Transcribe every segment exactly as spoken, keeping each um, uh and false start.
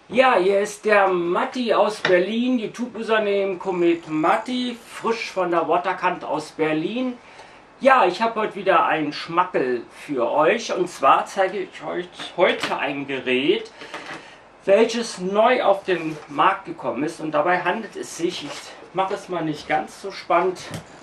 Ja, hier ist der Matti aus Berlin, YouTube-Username Komet Matti, frisch von der Waterkant aus Berlin. Ja, ich habe heute wieder einen Schmackel für euch, und zwar zeige ich euch heute ein Gerät, welches neu auf den Markt gekommen ist, und dabei handelt es sich, ich mache es mal nicht ganz so spannend,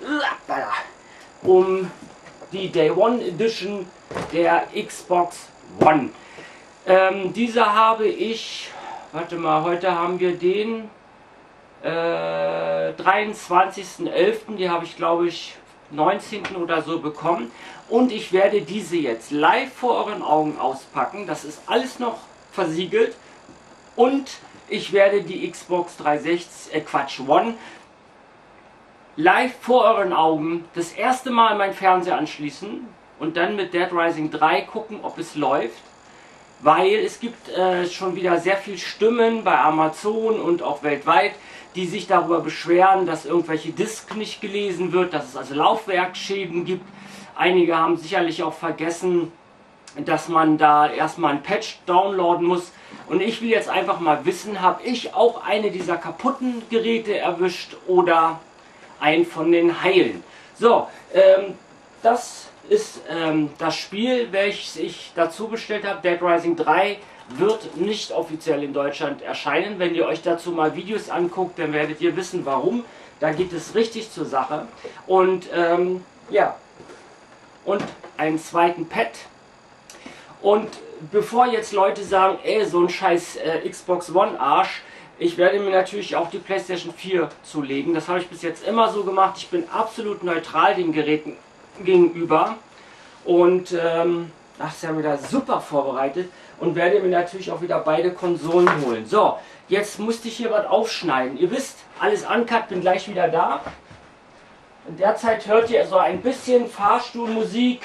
um die Day One Edition der Xbox One. Ähm, diese habe ich, warte mal, heute haben wir den äh, dreiundzwanzigsten elften, die habe ich glaube ich neunzehnten oder so bekommen, und ich werde diese jetzt live vor euren Augen auspacken. Das ist alles noch versiegelt, und ich werde die Xbox dreihundertsechzig, äh Quatsch, One live vor euren Augen das erste Mal meinen Fernseher anschließen und dann mit Dead Rising drei gucken, ob es läuft. Weil es gibt äh, schon wieder sehr viele Stimmen bei Amazon und auch weltweit, die sich darüber beschweren, dass irgendwelche Disks nicht gelesen wird, dass es also Laufwerksschäden gibt. Einige haben sicherlich auch vergessen, dass man da erstmal ein Patch downloaden muss. Und ich will jetzt einfach mal wissen, habe ich auch eine dieser kaputten Geräte erwischt oder ein von den heilen. So, ähm, das ist ähm, das Spiel, welches ich dazu bestellt habe. Dead Rising drei wird nicht offiziell in Deutschland erscheinen. Wenn ihr euch dazu mal Videos anguckt, dann werdet ihr wissen, warum. Da geht es richtig zur Sache. Und ähm, ja, und einen zweiten Pad. Und bevor jetzt Leute sagen, ey, so ein scheiß äh, Xbox One Arsch, ich werde mir natürlich auch die PlayStation vier zulegen. Das habe ich bis jetzt immer so gemacht. Ich bin absolut neutral den Geräten gegenüber. Und ähm, ach, ist ja wieder super vorbereitet. Und werde mir natürlich auch wieder beide Konsolen holen. So, jetzt musste ich hier was aufschneiden. Ihr wisst, alles uncut, bin gleich wieder da. In der Zeit hört ihr so ein bisschen Fahrstuhlmusik.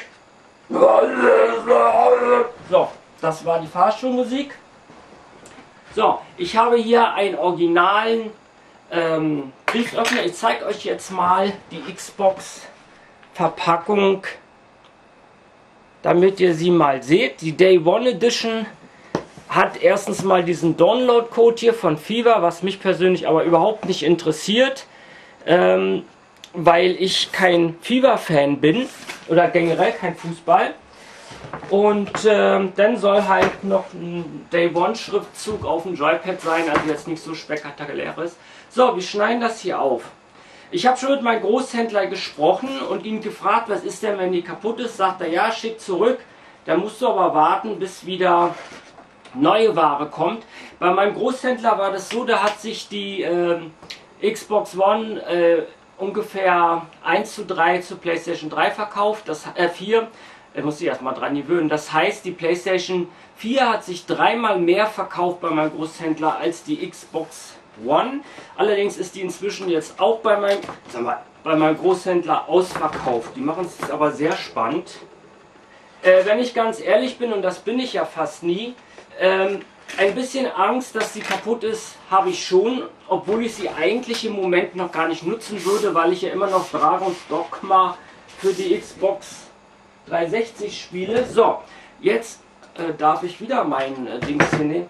So, das war die Fahrstuhlmusik. So, ich habe hier einen originalen ähm, Brieföffner. Ich zeige euch jetzt mal die Xbox-Verpackung, damit ihr sie mal seht. Die Day One Edition hat erstens mal diesen Download-Code hier von Fever, was mich persönlich aber überhaupt nicht interessiert, ähm, weil ich kein Fever-Fan bin oder generell kein Fußball. Und ähm, dann soll halt noch ein Day One Schriftzug auf dem Joypad sein, also jetzt nicht so spektakuläres. So, wir schneiden das hier auf. Ich habe schon mit meinem Großhändler gesprochen und ihn gefragt, was ist denn, wenn die kaputt ist. Sagt er, ja, schick zurück. Da musst du aber warten, bis wieder neue Ware kommt. Bei meinem Großhändler war das so, da hat sich die äh, Xbox One äh, ungefähr eins zu drei zu PlayStation drei verkauft, das äh, vier. Da muss ich erstmal dran gewöhnen. Das heißt, die PlayStation vier hat sich dreimal mehr verkauft bei meinem Großhändler als die Xbox One. Allerdings ist die inzwischen jetzt auch bei meinem, sag mal, bei meinem Großhändler ausverkauft. Die machen es jetzt aber sehr spannend. Äh, wenn ich ganz ehrlich bin, und das bin ich ja fast nie, ähm, ein bisschen Angst, dass sie kaputt ist, habe ich schon, obwohl ich sie eigentlich im Moment noch gar nicht nutzen würde, weil ich ja immer noch Dragon's Dogma für die Xbox dreihundertsechzig spiele. So, jetzt äh, darf ich wieder mein äh, Dings hier nehmen.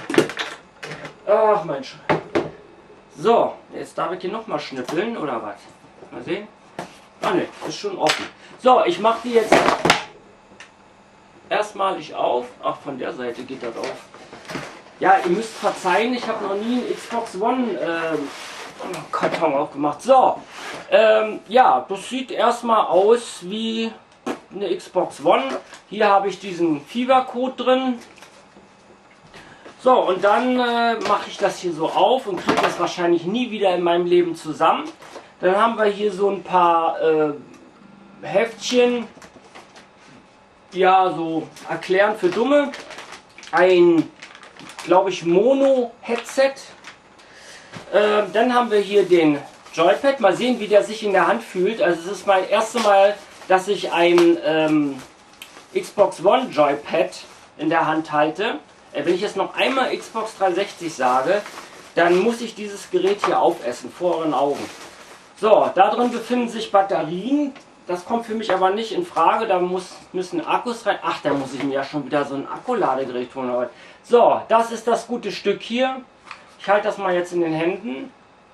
Ach mein Sch So, jetzt darf ich hier nochmal schnippeln, oder was? Mal sehen. Ah ne, ist schon offen. So, ich mache die jetzt erstmalig auf. Ach, von der Seite geht das auf. Ja, ihr müsst verzeihen, ich habe noch nie einen Xbox One äh, Karton aufgemacht. So, ähm, ja, das sieht erstmal aus wie eine Xbox One. Hier habe ich diesen Fever-Code drin. So, und dann äh, mache ich das hier so auf und kriege das wahrscheinlich nie wieder in meinem Leben zusammen. Dann haben wir hier so ein paar äh, Heftchen, ja, so erklären für Dumme. Ein, glaube ich, Mono-Headset. Äh, dann haben wir hier den Joypad. Mal sehen, wie der sich in der Hand fühlt. Also es ist mein erstes Mal, dass ich ein ähm, Xbox One Joypad in der Hand halte. Äh, wenn ich jetzt noch einmal Xbox dreihundertsechzig sage, dann muss ich dieses Gerät hier aufessen, vor euren Augen. So, da drin befinden sich Batterien. das kommt für mich aber nicht in Frage. Da muss, müssen Akkus rein. Ach, da muss ich mir ja schon wieder so ein Akkuladegerät holen. So, das ist das gute Stück hier. Ich halte das mal jetzt in den Händen.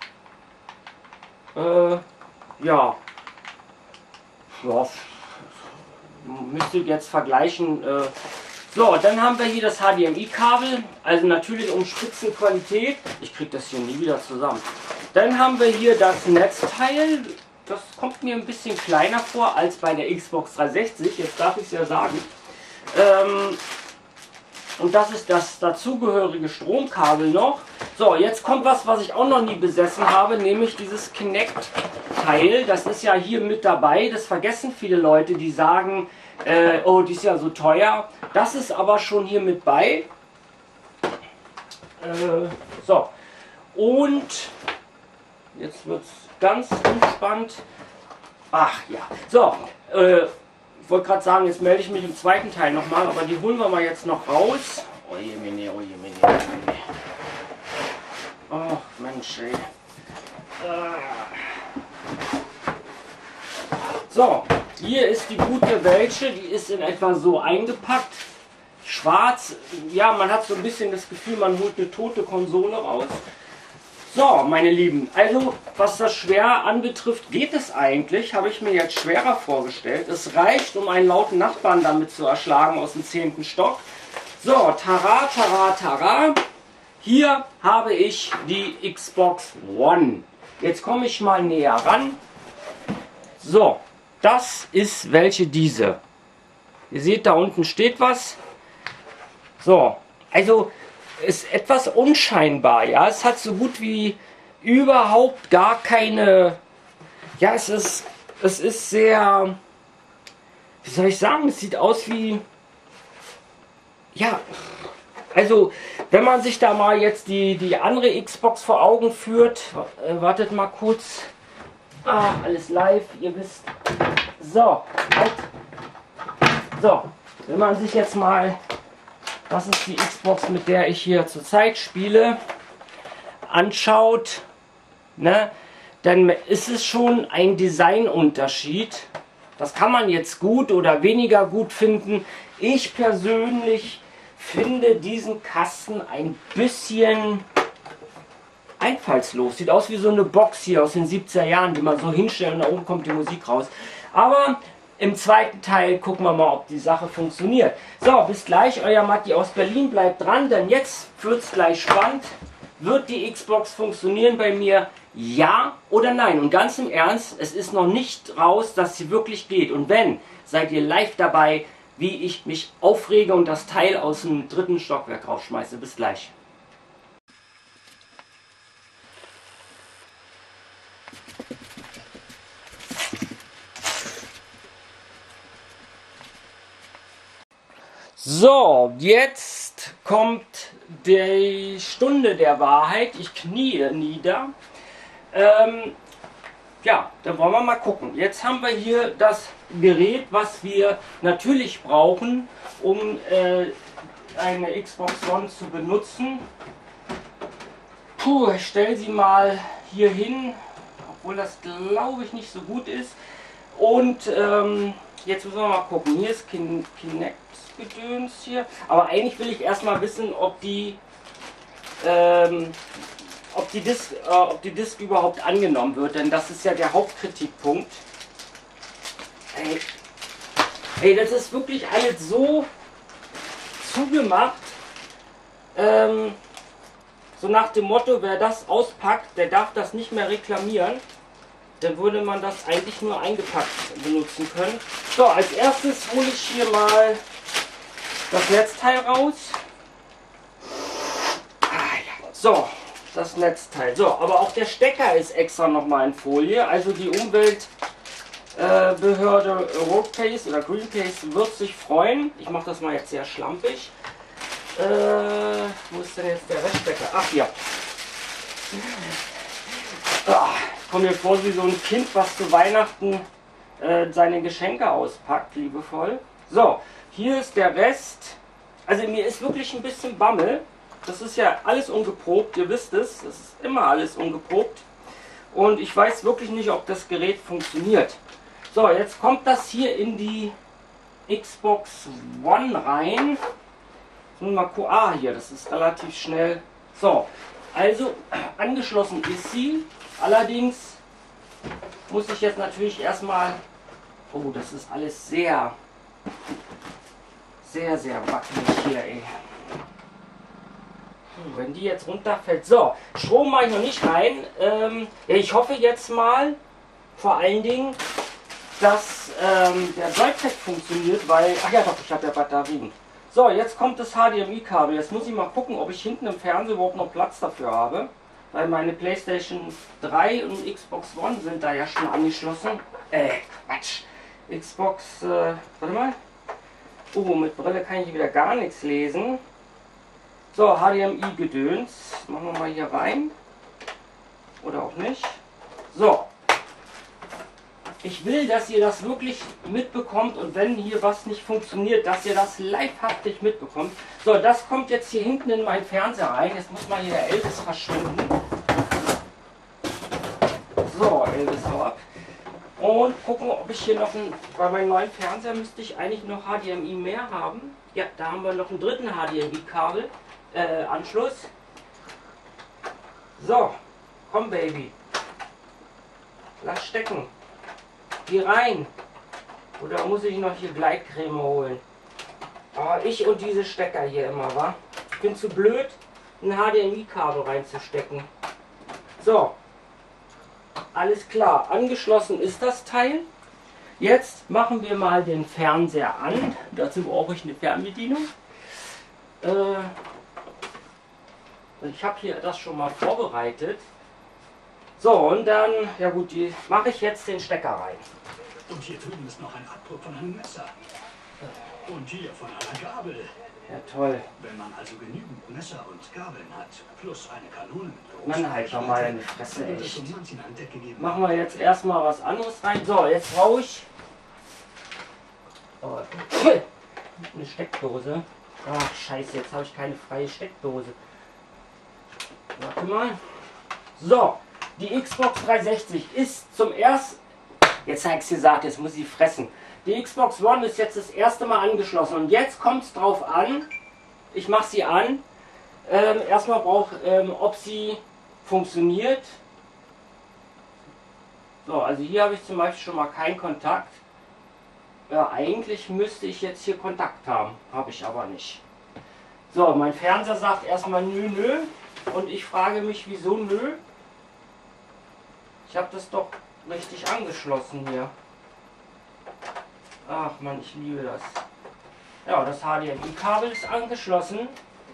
Äh, ja. Ja. Müsst ihr jetzt vergleichen. Äh, so, dann haben wir hier das H D M I-Kabel. Also natürlich um Spitzenqualität. Ich kriege das hier nie wieder zusammen. Dann haben wir hier das Netzteil. Das kommt mir ein bisschen kleiner vor als bei der Xbox dreihundertsechzig. Jetzt darf ich es ja sagen. Ähm, und das ist das dazugehörige Stromkabel noch. So, jetzt kommt was, was ich auch noch nie besessen habe, nämlich dieses Kinect-Teil. Das ist ja hier mit dabei. Das vergessen viele Leute, die sagen, äh, oh, die ist ja so teuer. Das ist aber schon hier mit bei. Äh, so, und jetzt wird es ganz entspannt. Ach ja, so, äh, ich wollte gerade sagen, jetzt melde ich mich im zweiten Teil nochmal, aber die holen wir mal jetzt noch raus. Oh je, mene, oh je, mene, oh je, mene. Oh, Mensch, ey. So, hier ist die gute welche, die ist in etwa so eingepackt. Schwarz, ja, man hat so ein bisschen das Gefühl, man holt eine tote Konsole raus. So, meine Lieben, also was das schwer anbetrifft, geht es eigentlich, habe ich mir jetzt schwerer vorgestellt. Es reicht, um einen lauten Nachbarn damit zu erschlagen aus dem zehnten Stock. So, tara, tara, tara. Hier habe ich die Xbox One. Jetzt komme ich mal näher ran. So, das ist welche diese. Ihr seht, da unten steht was. So, also ist etwas unscheinbar, ja. Es hat so gut wie überhaupt gar keine. Ja, es ist, es ist sehr. Wie soll ich sagen? Es sieht aus wie. Ja, also wenn man sich da mal jetzt die, die andere Xbox vor Augen führt, äh, wartet mal kurz. Ah, alles live, ihr wisst. So, halt. So, wenn man sich jetzt mal. Das ist die Xbox, mit der ich hier zurzeit spiele, anschaut, ne, dann ist es schon ein Designunterschied. Das kann man jetzt gut oder weniger gut finden. Ich persönlich finde diesen Kasten ein bisschen einfallslos. Sieht aus wie so eine Box hier aus den siebziger Jahren, die man so hinstellt und da oben kommt die Musik raus. Aber im zweiten Teil gucken wir mal, ob die Sache funktioniert. So, bis gleich, euer Matti aus Berlin. Bleibt dran, denn jetzt wird es gleich spannend. Wird die Xbox funktionieren bei mir? Ja oder nein? Und ganz im Ernst, es ist noch nicht raus, dass sie wirklich geht. Und wenn, seid ihr live dabei, wie ich mich aufrege und das Teil aus dem dritten Stockwerk rausschmeiße. Bis gleich. So, jetzt kommt die Stunde der Wahrheit. Ich knie nieder. Ähm, ja, dann wollen wir mal gucken. Jetzt haben wir hier das Gerät, was wir natürlich brauchen, um äh, eine Xbox One zu benutzen. Puh, ich stelle sie mal hier hin, obwohl das glaube ich nicht so gut ist. Und ähm, jetzt müssen wir mal gucken. Hier ist Kin Kinect. Gedöns hier. Aber eigentlich will ich erstmal wissen, ob die ähm, ob die Disk, äh, ob die Disk überhaupt angenommen wird, denn das ist ja der Hauptkritikpunkt. Ey, ey das ist wirklich alles so zugemacht. Ähm, so nach dem Motto, wer das auspackt, der darf das nicht mehr reklamieren. Dann würde man das eigentlich nur eingepackt benutzen können. So, als erstes hole ich hier mal das Netzteil raus. Ah, ja. So, das Netzteil. So, aber auch der Stecker ist extra nochmal in Folie. Also die Umweltbehörde äh, Roadpace oder Greenpeace wird sich freuen. Ich mache das mal jetzt sehr schlampig. Äh, wo ist denn jetzt der Reststecker? Ach ja. Ah, ich komme mir vor wie so ein Kind, was zu Weihnachten äh, seine Geschenke auspackt, liebevoll. So. Hier ist der Rest. Also mir ist wirklich ein bisschen Bammel. Das ist ja alles ungeprobt, ihr wisst es. Das ist immer alles ungeprobt. Und ich weiß wirklich nicht, ob das Gerät funktioniert. So, jetzt kommt das hier in die Xbox One rein. Jetzt müssen wir mal gucken. Ah, hier, das ist relativ schnell. So, also angeschlossen ist sie. Allerdings muss ich jetzt natürlich erstmal... Oh, das ist alles sehr, sehr, sehr wackelig hier, ey. Wenn die jetzt runterfällt. So, Strom mache ich noch nicht rein. Ähm, ja, ich hoffe jetzt mal, vor allen Dingen, dass ähm, der Joypad funktioniert, weil... Ach ja doch, ich habe ja Batterien. So, jetzt kommt das H D M I-Kabel. Jetzt muss ich mal gucken, ob ich hinten im Fernseher überhaupt noch Platz dafür habe. Weil meine PlayStation drei und Xbox One sind da ja schon angeschlossen. Äh, Quatsch. Xbox, äh, warte mal. Oh, mit Brille kann ich wieder gar nichts lesen. So, H D M I-Gedöns. Machen wir mal hier rein. Oder auch nicht. So. Ich will, dass ihr das wirklich mitbekommt und wenn hier was nicht funktioniert, dass ihr das livehaftig mitbekommt. So, das kommt jetzt hier hinten in meinen Fernseher rein. Jetzt muss mal hier der Elvis verschwinden. So, Elvis, hau ab. Und gucken, ob ich hier noch ein... Bei meinem neuen Fernseher müsste ich eigentlich noch H D M I mehr haben. Ja, da haben wir noch einen dritten H D M I-Kabel. Äh, Anschluss. So, komm Baby. Lass stecken. Geh rein. Oder muss ich noch hier Gleitcreme holen? Oh, ich und diese Stecker hier immer, wa? Ich bin zu blöd, ein H D M I-Kabel reinzustecken. So. Alles klar. Angeschlossen ist das Teil. Jetzt machen wir mal den Fernseher an. Dazu brauche ich eine Fernbedienung. Äh, ich habe hier das schon mal vorbereitet. So, und dann, ja gut, die mache ich jetzt den Stecker rein. Und hier drüben ist noch ein Abdruck von einem Messer. Und hier von einer Gabel. Ja, toll. Wenn man also genügend Messer und Gabeln hat, plus eine Kanone mit Mann, halt doch mal deine Fresse, wird es echt. um manchen ein Deck gegeben. Machen wir jetzt erstmal was anderes rein. So, jetzt brauche ich oh, eine Steckdose. Ach, scheiße, jetzt habe ich keine freie Steckdose. Warte mal. So. Die Xbox dreihundertsechzig ist zum ersten... Jetzt habe ich es gesagt, jetzt muss ich fressen. Die Xbox One ist jetzt das erste Mal angeschlossen. Und jetzt kommt es drauf an, ich mache sie an. Ähm, erstmal brauche ähm, ob sie funktioniert. So, also hier habe ich zum Beispiel schon mal keinen Kontakt. Ja, eigentlich müsste ich jetzt hier Kontakt haben. Habe ich aber nicht. So, mein Fernseher sagt erstmal nö, nö. Und ich frage mich, wieso nö? Ich habe das doch richtig angeschlossen hier. Ach man, ich liebe das. Ja, das H D M I-Kabel ist angeschlossen.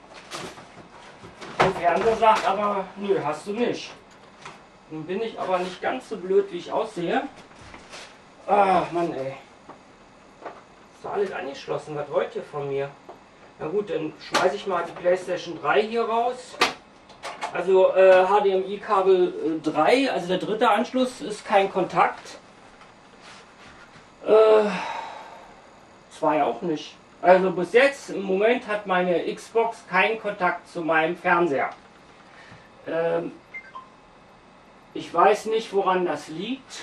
Der Fernseher sagt aber, nö, hast du nicht. Nun bin ich aber nicht ganz so blöd, wie ich aussehe. Ach Mann, ey. Ist doch alles angeschlossen. Was wollt ihr von mir? Na gut, dann schmeiße ich mal die PlayStation drei hier raus. Also äh, H D M I-Kabel äh, drei, also der dritte Anschluss, ist kein Kontakt. Äh, zwei auch nicht. Also bis jetzt, im Moment hat meine Xbox keinen Kontakt zu meinem Fernseher. Ähm, ich weiß nicht, woran das liegt.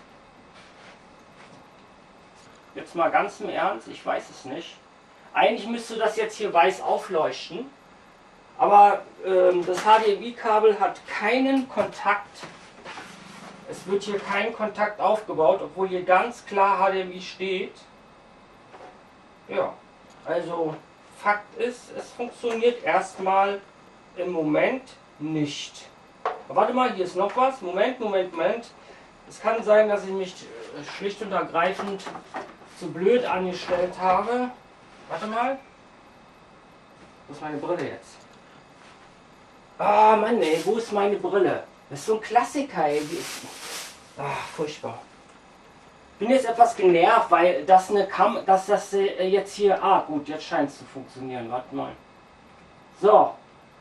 Jetzt mal ganz im Ernst, ich weiß es nicht. Eigentlich müsste das jetzt hier weiß aufleuchten. Aber ähm, das H D M I-Kabel hat keinen Kontakt. Es wird hier kein Kontakt aufgebaut, obwohl hier ganz klar H D M I steht. Ja, also Fakt ist, es funktioniert erstmal im Moment nicht. Aber warte mal, hier ist noch was. Moment, Moment, Moment. Es kann sein, dass ich mich schlicht und ergreifend zu blöd angestellt habe. Warte mal. Wo ist meine Brille jetzt? Ah, Mann, ey, wo ist meine Brille? Das ist so ein Klassiker, ey. Ach, furchtbar. Ich bin jetzt etwas genervt, weil das eine Kam dass das äh, jetzt hier... Ah, gut, jetzt scheint es zu funktionieren. Warte mal. So.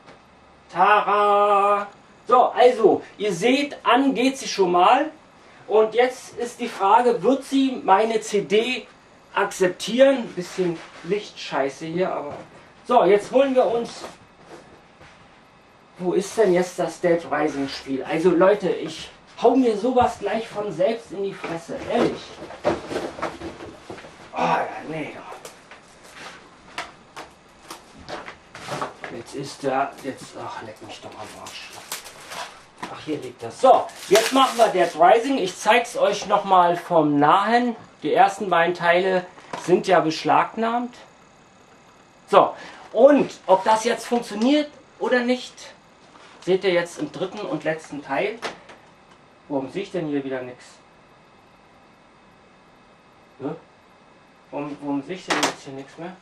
Tara. So, also, ihr seht, an geht sie schon mal. Und jetzt ist die Frage, wird sie meine C D akzeptieren? Bisschen Lichtscheiße hier, aber... So, jetzt holen wir uns... Wo ist denn jetzt das Dead Rising Spiel? Also Leute, ich hau mir sowas gleich von selbst in die Fresse, ehrlich. Oh, ja, nee. Jetzt ist da, jetzt, ach, leck mich doch am Arsch. Ach, hier liegt das. So, jetzt machen wir Dead Rising. Ich zeige es euch nochmal vom Nahen. Die ersten beiden Teile sind ja beschlagnahmt. So, und ob das jetzt funktioniert oder nicht, seht ihr jetzt im dritten und letzten Teil. Warum sehe ich denn hier wieder nichts? Ja? Warum, warum sehe ich denn jetzt hier nichts mehr?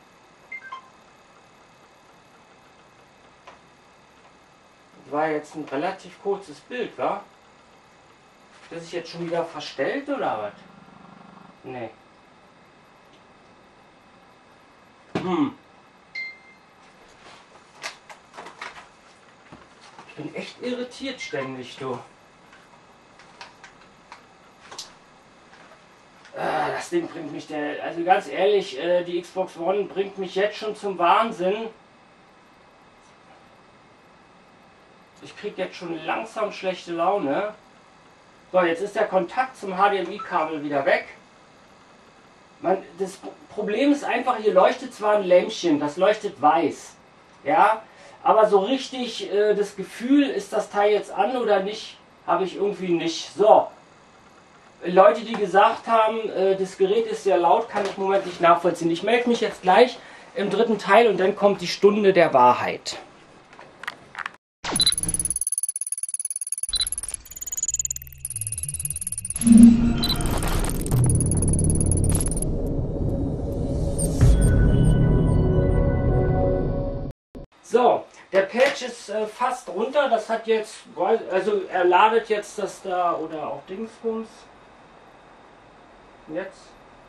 Das war jetzt ein relativ kurzes Bild, wa? Das ist jetzt schon wieder verstellt oder was? Nee. Hm. Ich bin echt irritiert ständig, du. Ah, das Ding bringt mich, der, also ganz ehrlich, äh, die Xbox One bringt mich jetzt schon zum Wahnsinn. Ich krieg jetzt schon langsam schlechte Laune. So, jetzt ist der Kontakt zum H D M I-Kabel wieder weg. Man, das Problem ist einfach, hier leuchtet zwar ein Lämpchen, das leuchtet weiß. Ja, aber so richtig äh, das Gefühl, ist das Teil jetzt an oder nicht, habe ich irgendwie nicht. So, Leute, die gesagt haben, äh, das Gerät ist sehr laut, kann ich im Moment nicht nachvollziehen. Ich melde mich jetzt gleich im dritten Teil und dann kommt die Stunde der Wahrheit. So, der Patch ist äh, fast runter, das hat jetzt, also er ladet jetzt das da oder auch Dingsbums. Jetzt.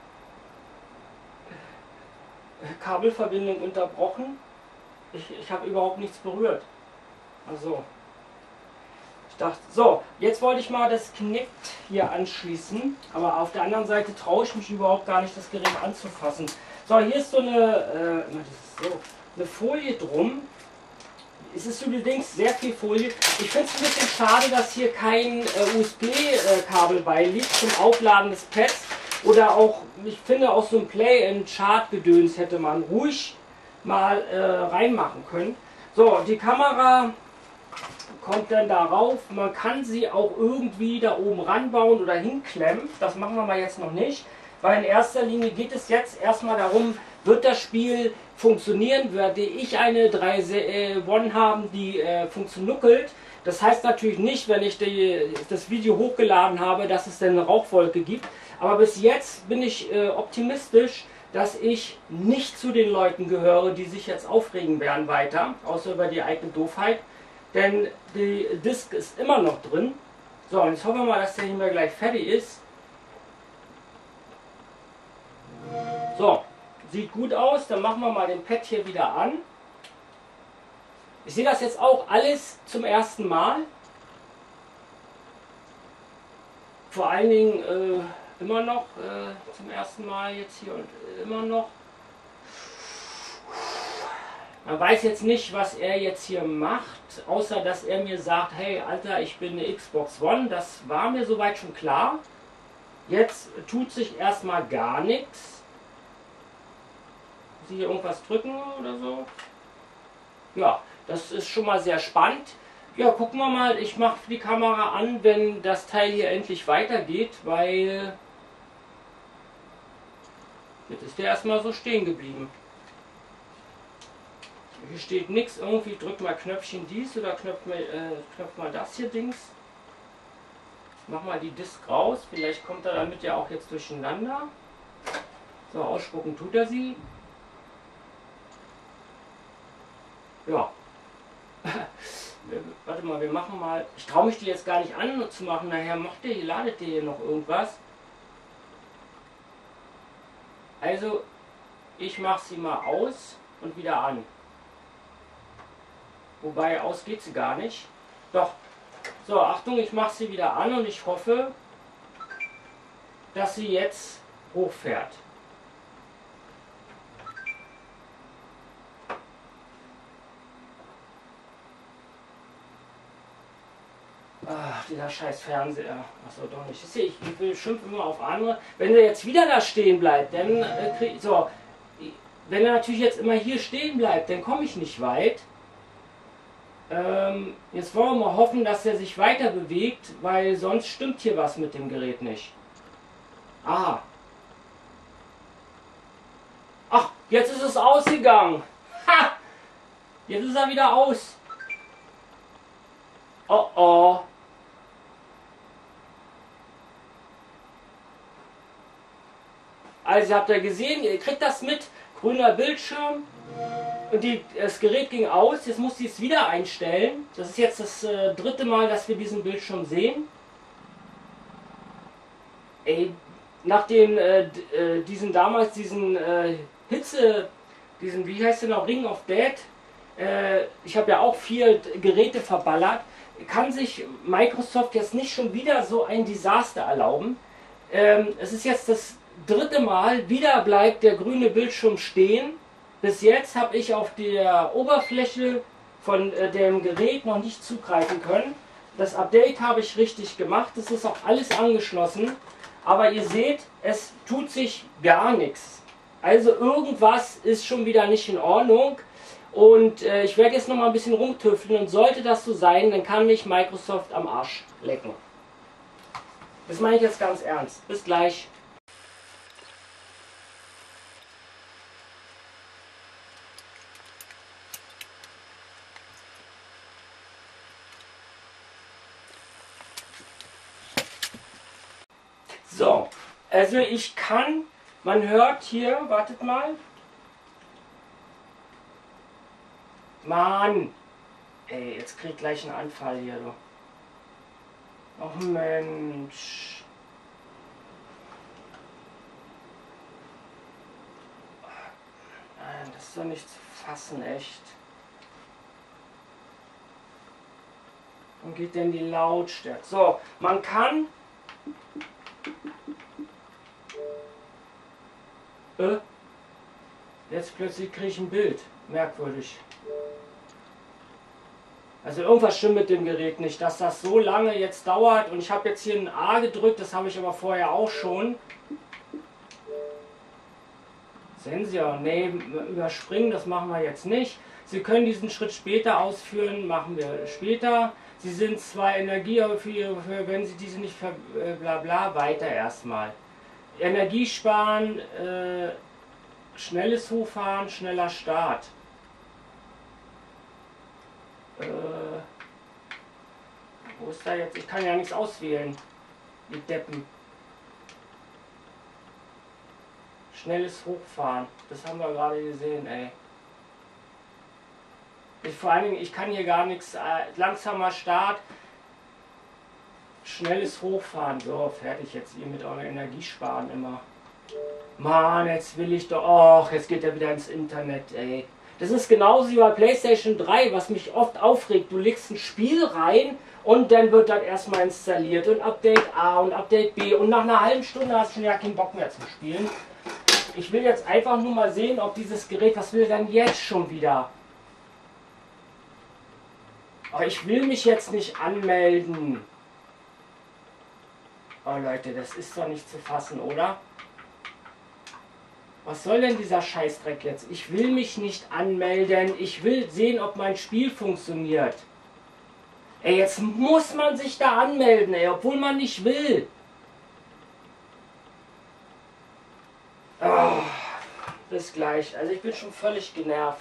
Kabelverbindung unterbrochen. Ich, ich habe überhaupt nichts berührt. Also, ich dachte, so, jetzt wollte ich mal das Kinect hier anschließen, aber auf der anderen Seite traue ich mich überhaupt gar nicht, das Gerät anzufassen. So, hier ist so eine, äh, das ist so, eine Folie drum. Es ist übrigens sehr viel Folie. Ich finde es ein bisschen schade, dass hier kein äh, U S B-Kabel beiliegt zum Aufladen des Pads. Oder auch, ich finde, auch so ein Play-and-Chart-Gedöns hätte man ruhig mal äh, reinmachen können. So, die Kamera kommt dann darauf. Man kann sie auch irgendwie da oben ranbauen oder hinklemmen. Das machen wir mal jetzt noch nicht. Weil in erster Linie geht es jetzt erstmal darum, wird das Spiel funktionieren, werde ich eine drei One haben, die äh, funktioniert. Das heißt natürlich nicht, wenn ich die, das Video hochgeladen habe, dass es dann eine Rauchwolke gibt. Aber bis jetzt bin ich äh, optimistisch, dass ich nicht zu den Leuten gehöre, die sich jetzt aufregen werden weiter, außer über die eigene Doofheit. Denn die Disk ist immer noch drin. So, und jetzt hoffen wir mal, dass der hier mal gleich fertig ist. So, sieht gut aus. Dann machen wir mal den Pad hier wieder an. Ich sehe das jetzt auch alles zum ersten Mal. Vor allen Dingen äh, immer noch äh, zum ersten Mal jetzt hier und äh, immer noch. Man weiß jetzt nicht, was er jetzt hier macht, außer dass er mir sagt, hey Alter, ich bin eine Xbox One. Das war mir soweit schon klar. Jetzt tut sich erstmal gar nichts. Muss ich hier irgendwas drücken oder so? Ja, das ist schon mal sehr spannend. Ja, gucken wir mal, ich mache die Kamera an, wenn das Teil hier endlich weitergeht, weil jetzt ist der erstmal so stehen geblieben. Hier steht nichts, irgendwie drück mal Knöpfchen dies oder knöpf mal, äh, knöpf mal das hier Dings. Mach mal die Disk raus, vielleicht kommt er damit ja auch jetzt durcheinander. So, ausspucken tut er sie. Ja. Warte mal, wir machen mal. Ich traue mich die jetzt gar nicht anzumachen, nachher macht der hier, ladet der hier noch irgendwas. Also, ich mache sie mal aus und wieder an. Wobei, aus geht sie gar nicht. Doch. So, Achtung, ich mache sie wieder an und ich hoffe, dass sie jetzt hochfährt. Ach, dieser scheiß Fernseher. Achso, doch nicht. Ich, ich will schimpfen immer auf andere. Wenn er jetzt wieder da stehen bleibt, dann äh, krieg so. Wenn er natürlich jetzt immer hier stehen bleibt, dann komme ich nicht weit. Ähm, jetzt wollen wir mal hoffen, dass er sich weiter bewegt, weil sonst stimmt hier was mit dem Gerät nicht. Aha. Ach, jetzt ist es ausgegangen. Ha! Jetzt ist er wieder aus. Oh oh. Also habt ihr gesehen, ihr kriegt das mit, grüner Bildschirm und die, das Gerät ging aus, jetzt muss ich es wieder einstellen. Das ist jetzt das äh, dritte Mal, dass wir diesen Bildschirm sehen. Ey, nach den, äh, äh, diesen damals, diesen äh, Hitze, diesen, wie heißt der noch, Ring of Dead, äh, ich habe ja auch vier Geräte verballert, kann sich Microsoft jetzt nicht schon wieder so ein Desaster erlauben. Ähm, es ist jetzt das dritte Mal, wieder bleibt der grüne Bildschirm stehen. Bis jetzt habe ich auf der Oberfläche von äh, dem Gerät noch nicht zugreifen können. Das Update habe ich richtig gemacht, es ist auch alles angeschlossen. Aber ihr seht, es tut sich gar nichts. Also irgendwas ist schon wieder nicht in Ordnung. Und äh, ich werde jetzt noch mal ein bisschen rumtüfteln und sollte das so sein, dann kann mich Microsoft am Arsch lecken. Das meine ich jetzt ganz ernst. Bis gleich. So, also ich kann, man hört hier, wartet mal. Mann! Ey, jetzt krieg ich gleich einen Anfall hier, du. Ach Mensch. Nein, das ist doch nicht zu fassen, echt. Wo geht denn die Lautstärke? So, man kann... Äh, jetzt plötzlich kriege ich ein Bild. Merkwürdig. Also irgendwas stimmt mit dem Gerät nicht, dass das so lange jetzt dauert. Und ich habe jetzt hier ein A gedrückt, das habe ich aber vorher auch schon. Sehen Sie ja, nee, überspringen, das machen wir jetzt nicht. Sie können diesen Schritt später ausführen, machen wir später. Sie sind zwar Energie, aber für, für wenn Sie diese nicht ver, äh, bla bla, weiter erstmal. Energie sparen, äh, schnelles Hochfahren, schneller Start. Äh, wo ist da jetzt? Ich kann ja nichts auswählen. Die Deppen. Schnelles Hochfahren. Das haben wir gerade gesehen, ey. Ich, vor allen Dingen, ich kann hier gar nichts. Äh, langsamer Start. Schnelles Hochfahren. So, fertig jetzt. Ihr mit eurer Energie sparen immer. Mann, jetzt will ich doch. Och, jetzt geht er wieder ins Internet, ey. Das ist genauso wie bei PlayStation drei, was mich oft aufregt. Du legst ein Spiel rein und dann wird das erstmal installiert. Und Update A und Update B. Und nach einer halben Stunde hast du schon ja keinen Bock mehr zu spielen. Ich will jetzt einfach nur mal sehen, ob dieses Gerät, was will denn jetzt schon wieder? Aber ich will mich jetzt nicht anmelden. Oh Leute, das ist doch nicht zu fassen, oder? Was soll denn dieser Scheißdreck jetzt? Ich will mich nicht anmelden. Ich will sehen, ob mein Spiel funktioniert. Ey, jetzt muss man sich da anmelden, ey, obwohl man nicht will. Oh, bis gleich. Also ich bin schon völlig genervt.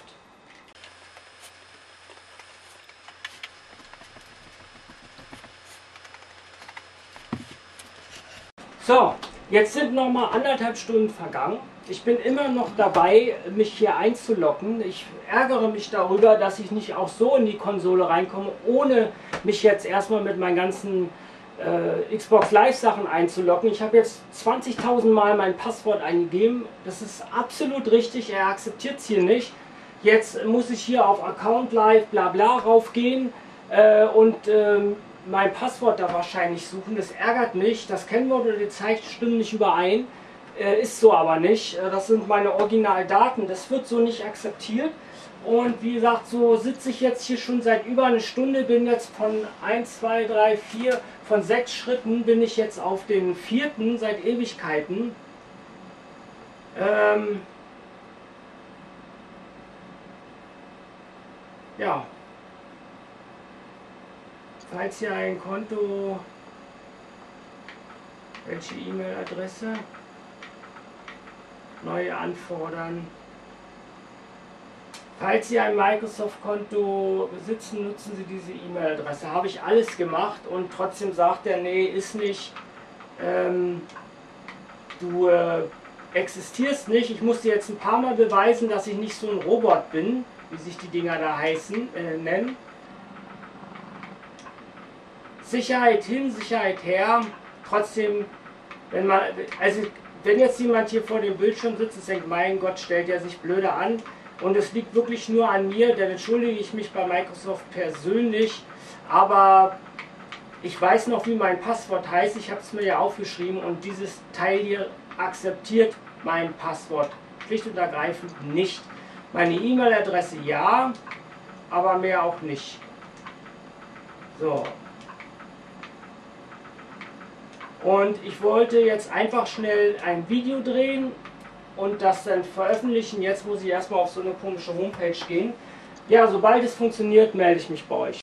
So, jetzt sind noch mal anderthalb Stunden vergangen. Ich bin immer noch dabei, mich hier einzuloggen. Ich ärgere mich darüber, dass ich nicht auch so in die Konsole reinkomme, ohne mich jetzt erstmal mit meinen ganzen äh, Xbox Live Sachen einzuloggen. Ich habe jetzt zwanzigtausend Mal mein Passwort eingegeben. Das ist absolut richtig, er akzeptiert es hier nicht. Jetzt muss ich hier auf Account Live bla bla raufgehen äh, und ähm, mein Passwort da wahrscheinlich suchen. Das ärgert mich. Das Kennwort oder die Zeichen stimmen nicht überein. Äh, ist so aber nicht. Äh, das sind meine Originaldaten. Das wird so nicht akzeptiert. Und wie gesagt, so sitze ich jetzt hier schon seit über eine Stunde, bin jetzt von eins, zwei, drei, vier, von sechs Schritten bin ich jetzt auf den vierten seit Ewigkeiten. Ähm ja, falls ihr ein Konto, welche E-Mail-Adresse, neue anfordern. Falls Sie ein Microsoft-Konto besitzen, nutzen Sie diese E-Mail-Adresse. Habe ich alles gemacht und trotzdem sagt er, nee, ist nicht. Ähm, du äh, existierst nicht. Ich musste jetzt ein paar Mal beweisen, dass ich nicht so ein Robot bin, wie sich die Dinger da heißen, äh, nennen. Sicherheit hin, Sicherheit her. Trotzdem, wenn man, also wenn jetzt jemand hier vor dem Bildschirm sitzt und denkt, mein Gott, stellt er sich blöde an. Und es liegt wirklich nur an mir, dann entschuldige ich mich bei Microsoft persönlich, aber ich weiß noch, wie mein Passwort heißt, ich habe es mir ja aufgeschrieben und dieses Teil hier akzeptiert mein Passwort schlicht und ergreifend nicht. Meine E-Mail-Adresse ja, aber mehr auch nicht. So. Und ich wollte jetzt einfach schnell ein Video drehen und das dann veröffentlichen. Jetzt muss ich erstmal auf so eine komische Homepage gehen. Ja, sobald es funktioniert, melde ich mich bei euch.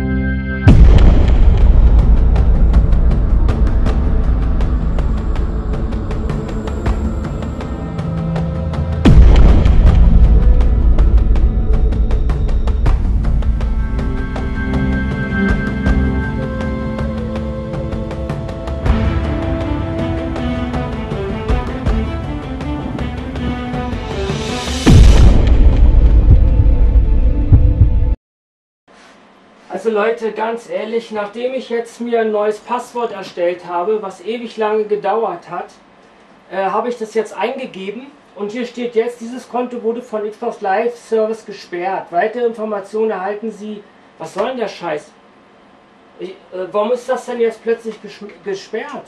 Also Leute, ganz ehrlich, nachdem ich jetzt mir ein neues Passwort erstellt habe, was ewig lange gedauert hat, äh, habe ich das jetzt eingegeben und hier steht jetzt, dieses Konto wurde von Xbox Live Service gesperrt. Weitere Informationen erhalten Sie. Was soll denn der Scheiß? Ich, äh, warum ist das denn jetzt plötzlich gesperrt?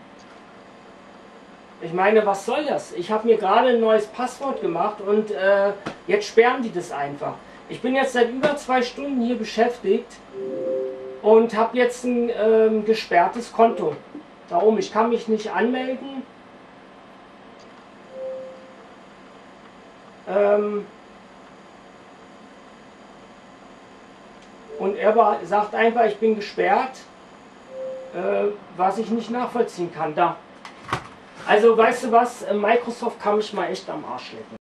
Ich meine, was soll das? Ich habe mir gerade ein neues Passwort gemacht und äh, jetzt sperren die das einfach. Ich bin jetzt seit über zwei Stunden hier beschäftigt und habe jetzt ein ähm, gesperrtes Konto. Darum, ich kann mich nicht anmelden. Ähm und er sagt einfach, ich bin gesperrt, äh, was ich nicht nachvollziehen kann. Da. Also, weißt du was, Microsoft kann mich mal echt am Arsch lecken.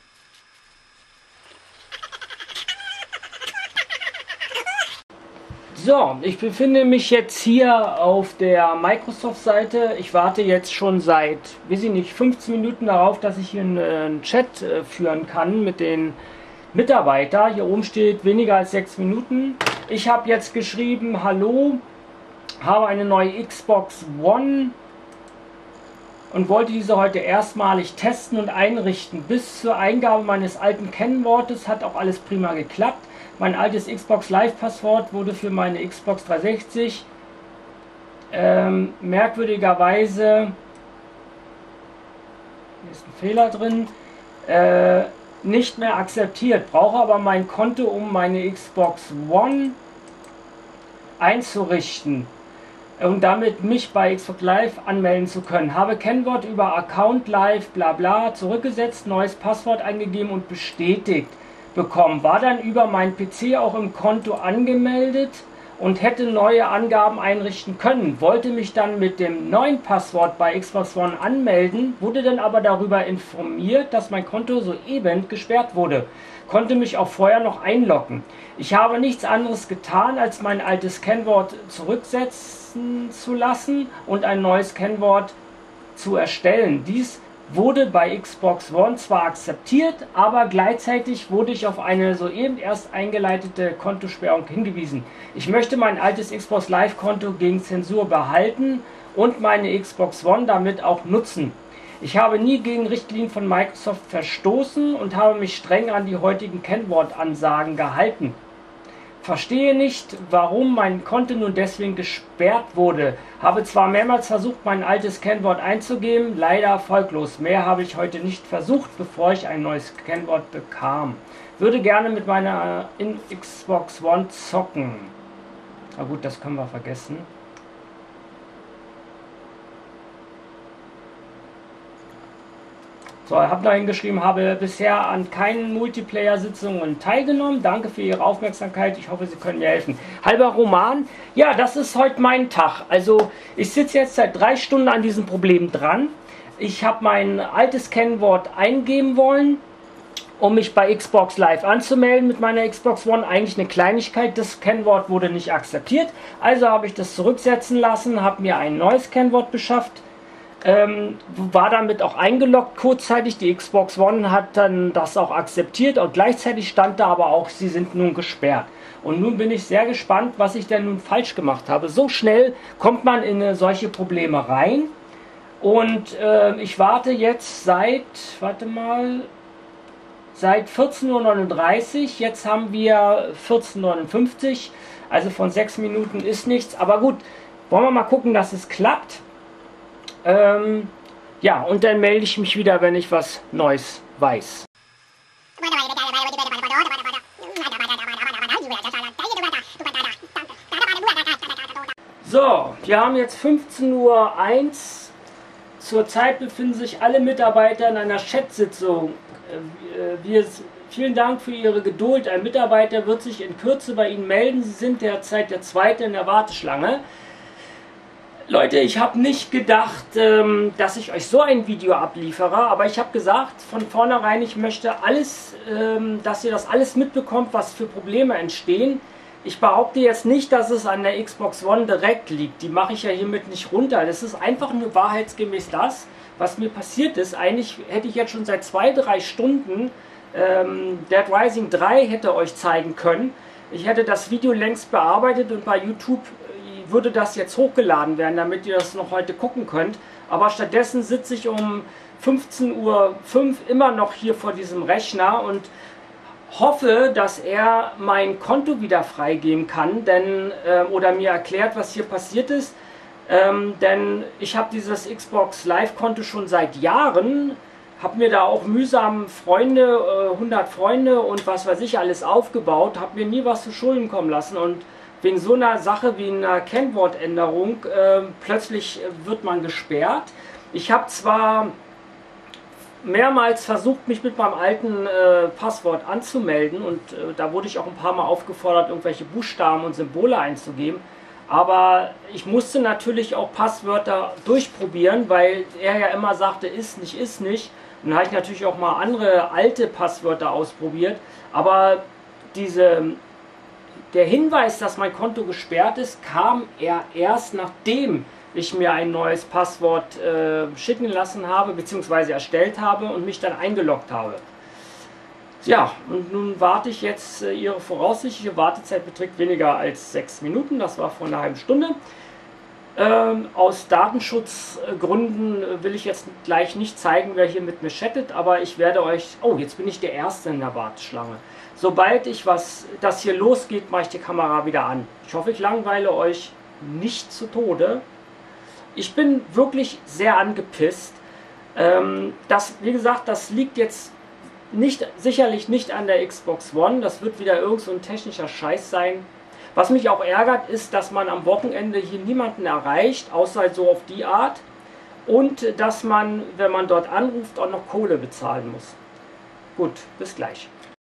So, ich befinde mich jetzt hier auf der Microsoft-Seite. Ich warte jetzt schon seit, weiß ich nicht, fünfzehn Minuten darauf, dass ich hier einen, einen Chat äh, führen kann mit den Mitarbeitern. Hier oben steht weniger als sechs Minuten. Ich habe jetzt geschrieben, hallo, habe eine neue Xbox One und wollte diese heute erstmalig testen und einrichten. Bis zur Eingabe meines alten Kennwortes hat auch alles prima geklappt. Mein altes Xbox Live Passwort wurde für meine Xbox dreihundertsechzig ähm, merkwürdigerweise, hier ist ein Fehler drin, äh, nicht mehr akzeptiert. Brauche aber mein Konto, um meine Xbox One einzurichten und damit mich bei Xbox Live anmelden zu können. Habe Kennwort über Account Live bla bla zurückgesetzt, neues Passwort eingegeben und bestätigt bekommen. War dann über mein P C auch im Konto angemeldet und hätte neue Angaben einrichten können. Wollte mich dann mit dem neuen Passwort bei Xbox One anmelden, wurde dann aber darüber informiert, dass mein Konto soeben gesperrt wurde. Konnte mich auch vorher noch einloggen. Ich habe nichts anderes getan, als mein altes Kennwort zurücksetzen zu lassen und ein neues Kennwort zu erstellen. Dies wurde bei Xbox One zwar akzeptiert, aber gleichzeitig wurde ich auf eine soeben erst eingeleitete Kontosperrung hingewiesen. Ich möchte mein altes Xbox Live Konto gegen Zensur behalten und meine Xbox One damit auch nutzen. Ich habe nie gegen Richtlinien von Microsoft verstoßen und habe mich streng an die heutigen Kennwortansagen gehalten. Verstehe nicht, warum mein Konto nun deswegen gesperrt wurde. Habe zwar mehrmals versucht, mein altes Kennwort einzugeben, leider erfolglos. Mehr habe ich heute nicht versucht, bevor ich ein neues Kennwort bekam. Würde gerne mit meiner in Xbox One zocken. Na gut, das können wir vergessen. So, ich habe da hingeschrieben, habe bisher an keinen Multiplayer-Sitzungen teilgenommen. Danke für Ihre Aufmerksamkeit. Ich hoffe, Sie können mir helfen. Halber Roman. Ja, das ist heute mein Tag. Also, ich sitze jetzt seit drei Stunden an diesem Problem dran. Ich habe mein altes Kennwort eingeben wollen, um mich bei Xbox Live anzumelden mit meiner Xbox One. Eigentlich eine Kleinigkeit. Das Kennwort wurde nicht akzeptiert. Also habe ich das zurücksetzen lassen, habe mir ein neues Kennwort beschafft. Ähm, war damit auch eingeloggt kurzzeitig. Die Xbox One hat dann das auch akzeptiert und gleichzeitig stand da aber auch, sie sind nun gesperrt. Und nun bin ich sehr gespannt, was ich denn nun falsch gemacht habe. So schnell kommt man in äh, solche Probleme rein und äh, ich warte jetzt seit, warte mal, seit vierzehn Uhr neununddreißig, jetzt haben wir vierzehn Uhr neunundfünfzig, also von sechs Minuten ist nichts, aber gut, wollen wir mal gucken, dass es klappt. Ähm, ja, und dann melde ich mich wieder, wenn ich was Neues weiß. So, wir haben jetzt fünfzehn Uhr eins. Zurzeit befinden sich alle Mitarbeiter in einer Chat-Sitzung. Wir, vielen Dank für Ihre Geduld. Ein Mitarbeiter wird sich in Kürze bei Ihnen melden. Sie sind derzeit der Zweite in der Warteschlange. Leute, ich habe nicht gedacht, ähm, dass ich euch so ein Video abliefere, aber ich habe gesagt, von vornherein, ich möchte alles, ähm, dass ihr das alles mitbekommt, was für Probleme entstehen. Ich behaupte jetzt nicht, dass es an der Xbox One direkt liegt, die mache ich ja hiermit nicht runter. Das ist einfach nur wahrheitsgemäß das, was mir passiert ist. Eigentlich hätte ich jetzt schon seit zwei, drei Stunden ähm, Dead Rising drei hätte euch zeigen können. Ich hätte das Video längst bearbeitet und bei YouTube würde das jetzt hochgeladen werden, damit ihr das noch heute gucken könnt. Aber stattdessen sitze ich um fünfzehn Uhr fünf immer noch hier vor diesem Rechner und hoffe, dass er mein Konto wieder freigeben kann, denn, äh, oder mir erklärt, was hier passiert ist. Ähm, denn ich habe dieses Xbox Live-Konto schon seit Jahren, habe mir da auch mühsam Freunde, äh, hundert Freunde und was weiß ich alles aufgebaut, habe mir nie was zu Schulden kommen lassen und wegen so einer Sache wie einer Kennwortänderung äh, plötzlich wird man gesperrt. Ich habe zwar mehrmals versucht, mich mit meinem alten äh, Passwort anzumelden und äh, da wurde ich auch ein paar Mal aufgefordert, irgendwelche Buchstaben und Symbole einzugeben. Aber ich musste natürlich auch Passwörter durchprobieren, weil er ja immer sagte, ist nicht, ist nicht. Und dann habe ich natürlich auch mal andere alte Passwörter ausprobiert. Aber diese... Der Hinweis, dass mein Konto gesperrt ist, kam er erst nachdem ich mir ein neues Passwort äh, schicken lassen habe, beziehungsweise erstellt habe und mich dann eingeloggt habe. Ja, und nun warte ich jetzt, äh, Ihre voraussichtliche Wartezeit beträgt weniger als sechs Minuten, das war vor einer halben Stunde. Ähm, aus Datenschutzgründen will ich jetzt gleich nicht zeigen, wer hier mit mir chattet, aber ich werde euch... Oh, jetzt bin ich der Erste in der Warteschlange. Sobald ich was, das hier losgeht, mache ich die Kamera wieder an. Ich hoffe, ich langweile euch nicht zu Tode. Ich bin wirklich sehr angepisst. Ähm, das, wie gesagt, das liegt jetzt nicht, sicherlich nicht an der Xbox One. Das wird wieder irgend so ein technischer Scheiß sein. Was mich auch ärgert, ist, dass man am Wochenende hier niemanden erreicht, außer so auf die Art. Und dass man, wenn man dort anruft, auch noch Kohle bezahlen muss. Gut, bis gleich.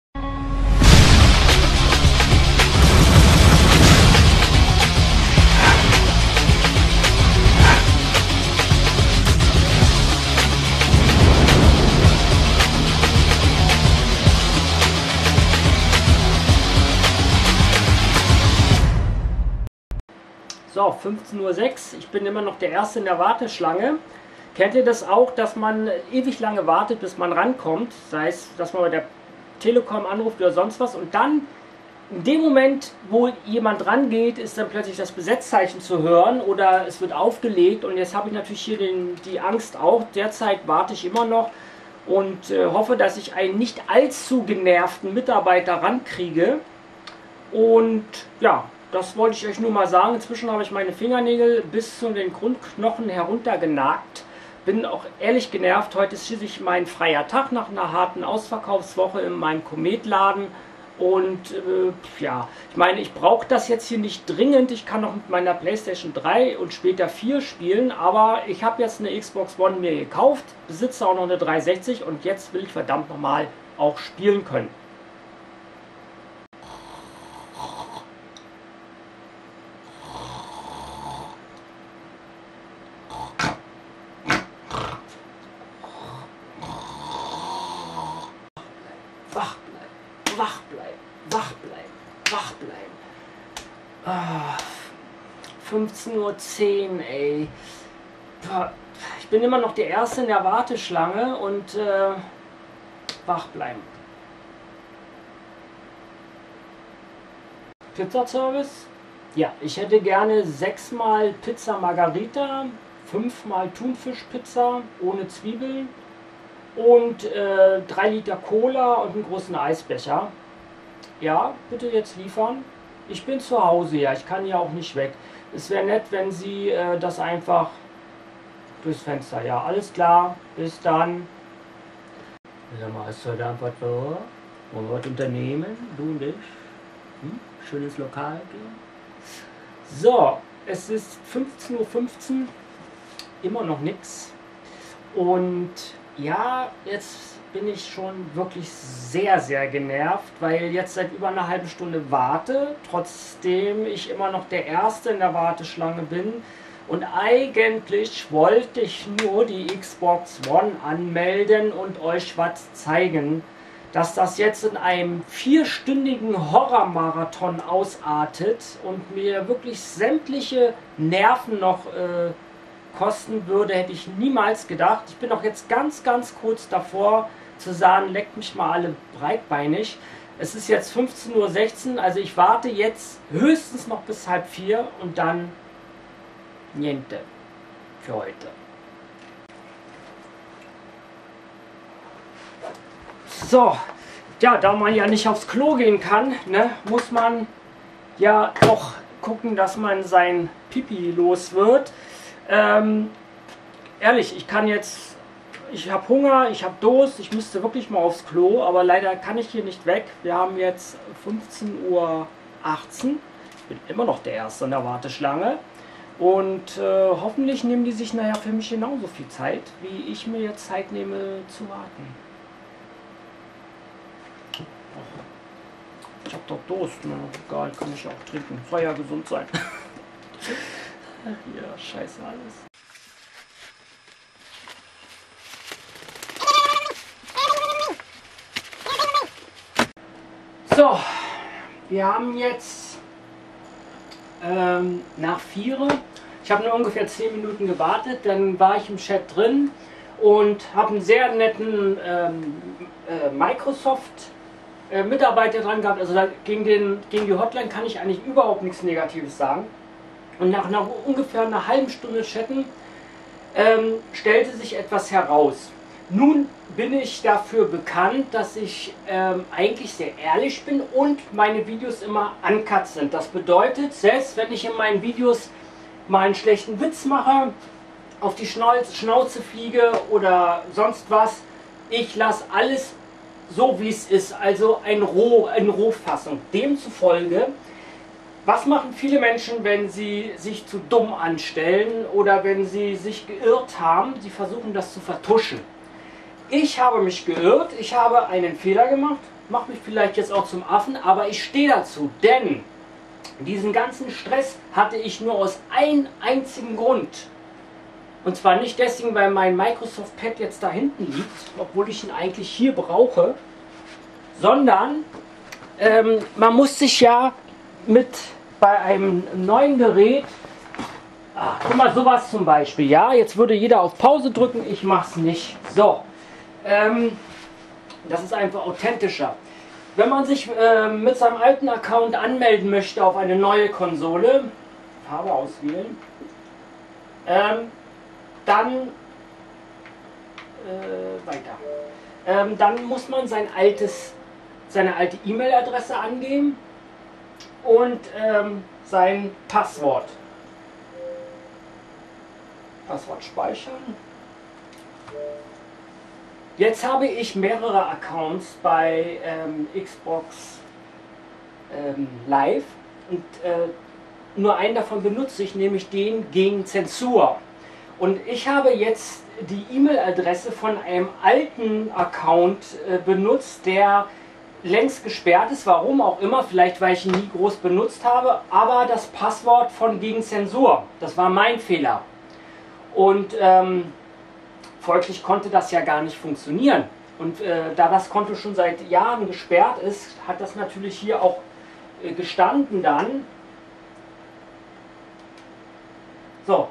So, fünfzehn Uhr sechs, ich bin immer noch der Erste in der Warteschlange. Kennt ihr das auch, dass man ewig lange wartet, bis man rankommt? Sei es, dass man bei der Telekom anruft oder sonst was. Und dann, in dem Moment, wo jemand rangeht, ist dann plötzlich das Besetzzeichen zu hören oder es wird aufgelegt. Und jetzt habe ich natürlich hier den, die Angst auch. Derzeit warte ich immer noch und äh, hoffe, dass ich einen nicht allzu genervten Mitarbeiter rankriege. Und ja, das wollte ich euch nur mal sagen. Inzwischen habe ich meine Fingernägel bis zu den Grundknochen heruntergenagt. bin auch ehrlich genervt. Heute ist schließlich mein freier Tag nach einer harten Ausverkaufswoche in meinem Kometladen. Und äh, ja, ich meine, ich brauche das jetzt hier nicht dringend. Ich kann noch mit meiner PlayStation drei und später vier spielen. Aber ich habe jetzt eine Xbox One mir gekauft, besitze auch noch eine dreihundertsechzig und jetzt will ich verdammt nochmal auch spielen können. Wach bleiben, wach bleiben, wach bleiben, wach bleiben. Ah, fünfzehn Uhr zehn, ey. Ich bin immer noch der Erste in der Warteschlange und äh, wach bleiben. Pizzaservice? Ja, ich hätte gerne sechsmal Pizza Margarita, fünfmal Thunfischpizza ohne Zwiebeln und äh, drei Liter Cola und einen großen Eisbecher. Ja, bitte jetzt liefern. Ich bin zu Hause, ja, ich kann ja auch nicht weg. Es wäre nett, wenn Sie äh, das einfach durchs Fenster. Ja, alles klar, bis dann. Sag mal, hast du heute einfach so? Wollen wir was unternehmen? Du und ich? Hm? Schönes Lokal gehen? So, es ist fünfzehn Uhr fünfzehn, immer noch nichts. Und ja, jetzt bin ich schon wirklich sehr, sehr genervt, weil jetzt seit über einer halben Stunde warte, trotzdem ich immer noch der Erste in der Warteschlange bin. Und eigentlich wollte ich nur die Xbox One anmelden und euch was zeigen. Dass das jetzt in einem vierstündigen Horrormarathon ausartet und mir wirklich sämtliche Nerven noch äh, kosten würde, hätte ich niemals gedacht. Ich bin auch jetzt ganz, ganz kurz davor zu sagen, leckt mich mal alle breitbeinig. Es ist jetzt fünfzehn Uhr sechzehn, also ich warte jetzt höchstens noch bis halb vier und dann niente für heute. So, ja, da man ja nicht aufs Klo gehen kann, ne, muss man ja auch gucken, dass man sein Pipi los wird. Ähm, ehrlich, ich kann jetzt, ich habe Hunger, ich habe Durst, ich müsste wirklich mal aufs Klo, aber leider kann ich hier nicht weg. Wir haben jetzt fünfzehn Uhr achtzehn, ich bin immer noch der Erste in der Warteschlange und äh, hoffentlich nehmen die sich nachher für mich genauso viel Zeit, wie ich mir jetzt Zeit nehme zu warten. Ich hab doch Durst, ne? Egal, kann ich auch trinken. Soll ja gesund sein. Ja, scheiße alles. So, wir haben jetzt ähm, nach vier. Ich habe nur ungefähr zehn Minuten gewartet, dann war ich im Chat drin und habe einen sehr netten ähm, äh, Microsoft Äh, Mitarbeiter dran gehabt, also da, gegen, den, gegen die Hotline kann ich eigentlich überhaupt nichts Negatives sagen. Und nach, nach ungefähr einer halben Stunde Chatten ähm, stellte sich etwas heraus. Nun bin ich dafür bekannt, dass ich ähm, eigentlich sehr ehrlich bin und meine Videos immer uncut sind. Das bedeutet, selbst wenn ich in meinen Videos mal einen schlechten Witz mache, auf die Schnauze, Schnauze fliege oder sonst was, ich lasse alles so wie es ist, also ein Roh, eine Rohfassung. Demzufolge, was machen viele Menschen, wenn sie sich zu dumm anstellen oder wenn sie sich geirrt haben? Sie versuchen das zu vertuschen. Ich habe mich geirrt, ich habe einen Fehler gemacht, mache mich vielleicht jetzt auch zum Affen, aber ich stehe dazu, denn diesen ganzen Stress hatte ich nur aus einem einzigen Grund. Und zwar nicht deswegen, weil mein Microsoft Pad jetzt da hinten liegt, obwohl ich ihn eigentlich hier brauche, sondern ähm, man muss sich ja mit bei einem neuen Gerät, ach, guck mal, sowas zum Beispiel, ja, jetzt würde jeder auf Pause drücken, ich mache es nicht. So, ähm, das ist einfach authentischer. Wenn man sich äh, mit seinem alten Account anmelden möchte auf eine neue Konsole, Farbe auswählen, ähm, dann äh, weiter. Ähm, dann muss man sein altes, seine alte E-Mail-Adresse angeben und ähm, sein Passwort. Passwort speichern. Jetzt habe ich mehrere Accounts bei ähm, Xbox ähm, Live und äh, nur einen davon benutze ich, nämlich den gegen Zensur. Und ich habe jetzt die E-Mail-Adresse von einem alten Account äh, benutzt, der längst gesperrt ist, warum auch immer, vielleicht weil ich ihn nie groß benutzt habe, aber das Passwort von gegen Zensur, das war mein Fehler. Und ähm, folglich konnte das ja gar nicht funktionieren. Und äh, da das Konto schon seit Jahren gesperrt ist, hat das natürlich hier auch äh, gestanden dann. So.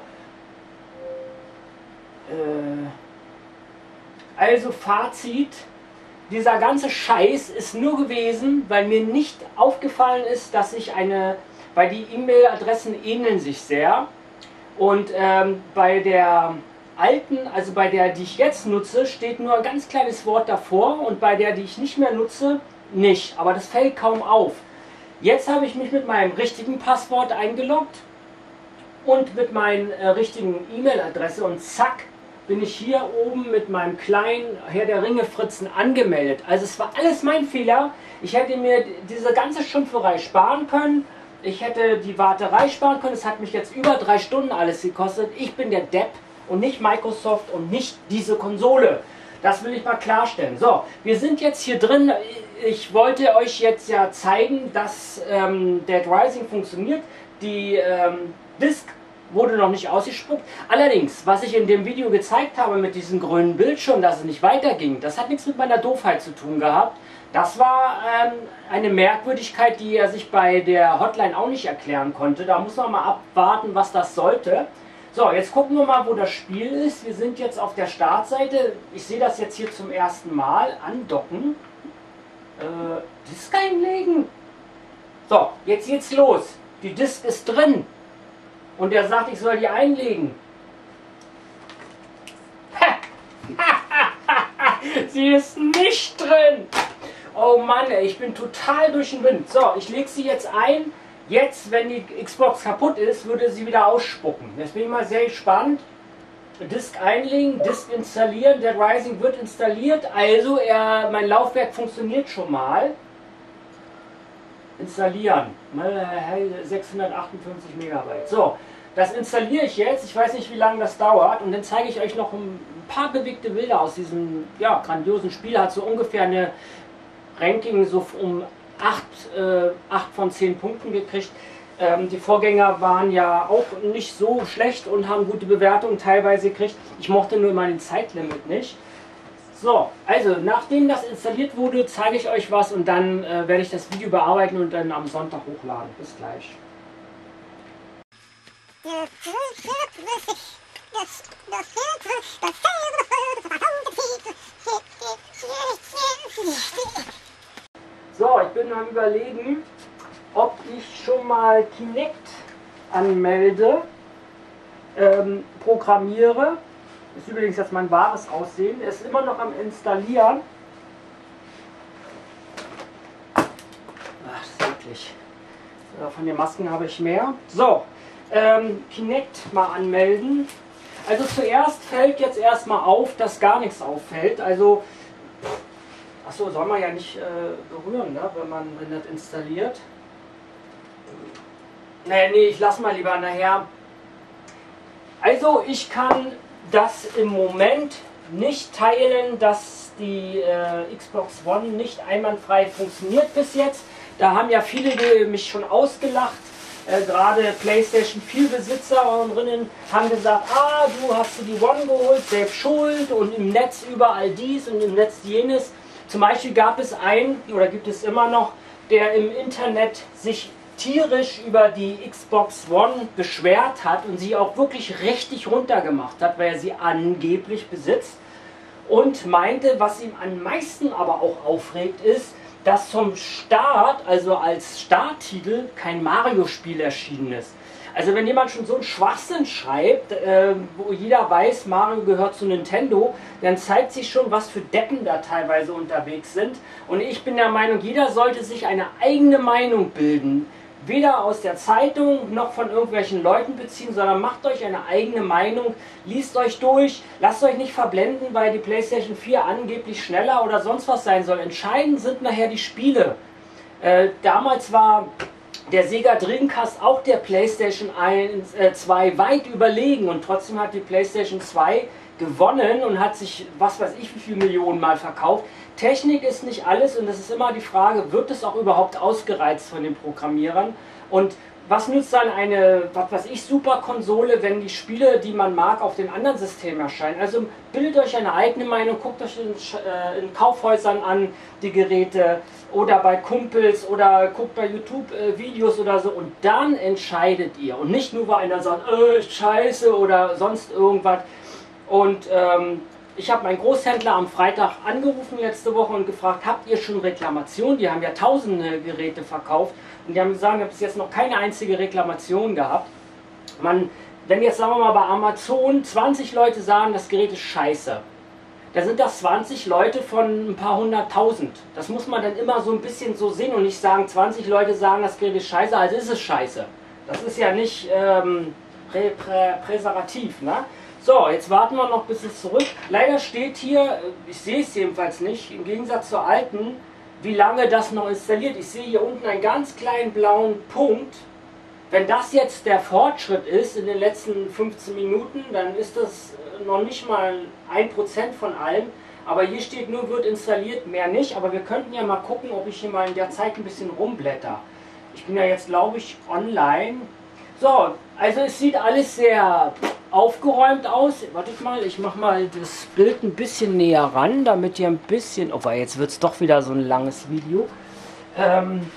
Äh, also Fazit, dieser ganze Scheiß ist nur gewesen, weil mir nicht aufgefallen ist, dass ich eine, weil die E-Mail-Adressen ähneln sich sehr. Und ähm, bei der alten, also bei der, die ich jetzt nutze, steht nur ein ganz kleines Wort davor und bei der, die ich nicht mehr nutze, nicht. Aber das fällt kaum auf. Jetzt habe ich mich mit meinem richtigen Passwort eingeloggt und mit meiner äh, richtigen E-Mail-Adresse und zack, bin ich hier oben mit meinem kleinen Herr der Ringe Fritzen angemeldet. Also es war alles mein Fehler. Ich hätte mir diese ganze Schimpferei sparen können. Ich hätte die Warterei sparen können. Es hat mich jetzt über drei Stunden alles gekostet. Ich bin der Depp und nicht Microsoft und nicht diese Konsole. Das will ich mal klarstellen. So, wir sind jetzt hier drin. Ich wollte euch jetzt ja zeigen, dass ähm, Dead Rising funktioniert. Die ähm, Disk wurde noch nicht ausgespuckt. Allerdings, was ich in dem Video gezeigt habe mit diesem grünen Bildschirm, dass es nicht weiterging, das hat nichts mit meiner Doofheit zu tun gehabt. Das war ähm, eine Merkwürdigkeit, die er sich bei der Hotline auch nicht erklären konnte. Da muss man mal abwarten, was das sollte. So, jetzt gucken wir mal, wo das Spiel ist. Wir sind jetzt auf der Startseite. Ich sehe das jetzt hier zum ersten Mal. Andocken. Äh, Disk einlegen. So, jetzt geht's los. Die Disk ist drin. Und er sagt, ich soll die einlegen. Sie ist nicht drin. Oh Mann, ey, ich bin total durch den Wind. So, ich lege sie jetzt ein. Jetzt, wenn die Xbox kaputt ist, würde sie wieder ausspucken. Jetzt bin ich mal sehr gespannt. Disk einlegen, Disk installieren. Dead Rising wird installiert. Also, er, mein Laufwerk funktioniert schon mal. Installieren. sechshundertachtundfünfzig Megabyte. So, das installiere ich jetzt. Ich weiß nicht, wie lange das dauert. Und dann zeige ich euch noch ein paar bewegte Bilder aus diesem ja, grandiosen Spiel. Hat so ungefähr eine Ranking so um acht von zehn Punkten gekriegt. Ähm, die Vorgänger waren ja auch nicht so schlecht und haben gute Bewertungen teilweise gekriegt. Ich mochte nur immer den Zeitlimit nicht. So, also nachdem das installiert wurde, zeige ich euch was und dann äh, werde ich das Video bearbeiten und dann am Sonntag hochladen. Bis gleich. So, ich bin am Überlegen, ob ich schon mal Kinect anmelde, ähm, programmiere. Ist übrigens jetzt mein wahres Aussehen. Er ist immer noch am Installieren. Ach, das ist eklig. So, von den Masken habe ich mehr. So, ähm, Kinect mal anmelden. Also zuerst fällt jetzt erstmal auf, dass gar nichts auffällt. Also, achso, soll man ja nicht äh, berühren, ne, wenn man wenn das installiert. Nee, nee, ich lasse mal lieber nachher. Also, ich kann das im Moment nicht teilen, dass die äh, Xbox One nicht einwandfrei funktioniert bis jetzt. Da haben ja viele mich schon ausgelacht. Äh, gerade PlayStation vier Besitzerinnen haben gesagt, ah, du hast dir die One geholt, selbst schuld und im Netz überall dies und im Netz jenes. Zum Beispiel gab es einen, oder gibt es immer noch, der im Internet sich tierisch über die Xbox One beschwert hat und sie auch wirklich richtig runtergemacht hat, weil er sie angeblich besitzt und meinte, was ihm am meisten aber auch aufregt ist, dass zum Start, also als Starttitel, kein Mario-Spiel erschienen ist. Also wenn jemand schon so einen Schwachsinn schreibt, äh, wo jeder weiß, Mario gehört zu Nintendo, dann zeigt sich schon, was für Deppen da teilweise unterwegs sind. Und ich bin der Meinung, jeder sollte sich eine eigene Meinung bilden. weder aus der Zeitung noch von irgendwelchen Leuten beziehen, sondern macht euch eine eigene Meinung, liest euch durch, lasst euch nicht verblenden, weil die PlayStation vier angeblich schneller oder sonst was sein soll. Entscheidend sind nachher die Spiele. Äh, damals war der Sega Dreamcast auch der PlayStation eins, äh, zwei weit überlegen und trotzdem hat die PlayStation zwei gewonnen und hat sich, was weiß ich, wie viele Millionen Mal verkauft. Technik ist nicht alles und es ist immer die Frage, wird es auch überhaupt ausgereizt von den Programmierern? Und was nützt dann eine, was weiß ich, Superkonsole, wenn die Spiele, die man mag, auf den anderen Systemen erscheinen? Also bildet euch eine eigene Meinung, guckt euch in, äh, in Kaufhäusern an, die Geräte, oder bei Kumpels oder guckt bei YouTube äh, Videos oder so und dann entscheidet ihr. Und nicht nur, weil einer sagt, äh, scheiße oder sonst irgendwas. Und ähm, ich habe meinen Großhändler am Freitag angerufen letzte Woche und gefragt, habt ihr schon Reklamationen? Die haben ja tausende Geräte verkauft und die haben gesagt, ich habe bis jetzt noch keine einzige Reklamation gehabt. Man, wenn jetzt sagen wir mal bei Amazon zwanzig Leute sagen, das Gerät ist scheiße, da sind das zwanzig Leute von ein paar hunderttausend. Das muss man dann immer so ein bisschen so sehen und nicht sagen, zwanzig Leute sagen, das Gerät ist scheiße, also ist es scheiße. Das ist ja nicht ähm, prä, prä, präserativ, ne? So, jetzt warten wir noch bis es zurück. Leider steht hier, ich sehe es jedenfalls nicht, im Gegensatz zur alten, wie lange das noch installiert. Ich sehe hier unten einen ganz kleinen blauen Punkt. Wenn das jetzt der Fortschritt ist in den letzten fünfzehn Minuten, dann ist das noch nicht mal ein Prozent von allem. Aber hier steht nur, wird installiert, mehr nicht. Aber wir könnten ja mal gucken, ob ich hier mal in der Zeit ein bisschen rumblätter. Ich bin ja jetzt, glaube ich, online. So, also es sieht alles sehr aufgeräumt aus. Wartet mal, ich mache mal das Bild ein bisschen näher ran, damit ihr ein bisschen... Oh, jetzt wird es doch wieder so ein langes Video. Ähm,